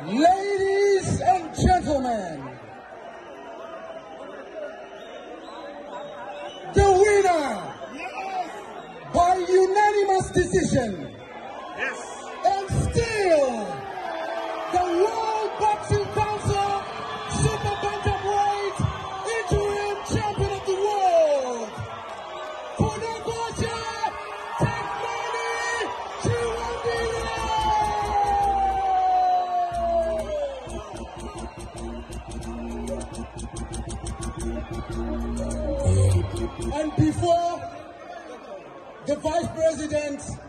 Ladies and gentlemen, the winner by unanimous decision and still the World Boxing Council Super Bantamweight interim champion of the world, Kunagoja Tekmani Chiwandire! And before the Vice President